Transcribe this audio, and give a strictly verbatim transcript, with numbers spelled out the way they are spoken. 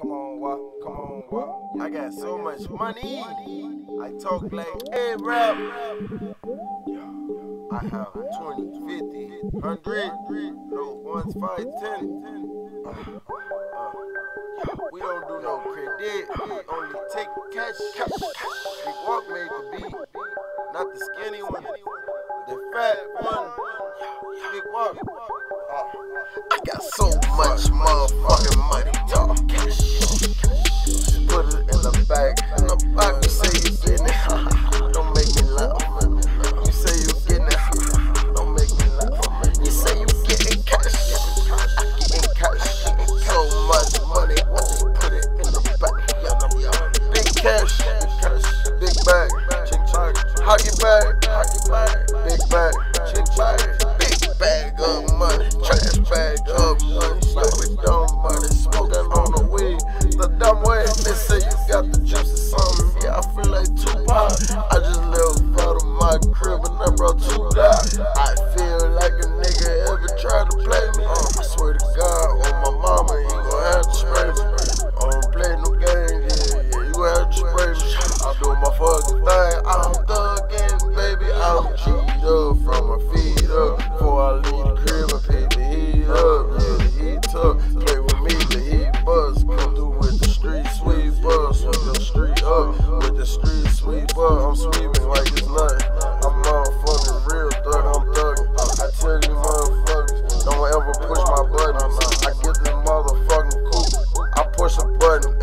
Come on, walk, come on, walk. I got so much money. I talk like hey rap. I have twenty, fifty, one hundred, no ones, five, ten. Uh, uh, we don't do no credit, we only take cash. Big Walk made the beat, not the skinny one, the fat one. Big Walk. Uh, I got so much motherfucking money, y'all. Put it in the bag, in the bag. You say you getting it, don't make me laugh. You say you getting it, don't make me laugh. You say you getting cash, I getting cash. So much money, I just put it in the bag. Big cash, big bag, hockey bag, big bag, big bag of money, trash bag of money, stupid dumb money, smoking on the weed the dumb way. They say you got the juice or something. Yeah, I feel like Tupac. I just left out of my crib and I brought two dollars. I feel like a nigga ever tried to play me. Uh, I swear to God, on my mama, he gon' have to spray me. I don't play no games, yeah, yeah, you gon' have to spray me. I'm doing my fucking thing, I'm thuggin', baby. I'm G'd up from my feet up. Before I leave the crib, I pick the heat up. Yeah, the heat up. Play with me, the heat buzz. Come through with the street sweep buzz. Sweep the street up with the street sweep up. I'm sweeping like it's nothing. I'm motherfucking real thug, I'm thuggin'. I tell you motherfuckers, don't ever push my button. I get this motherfucking coupe, I push a button.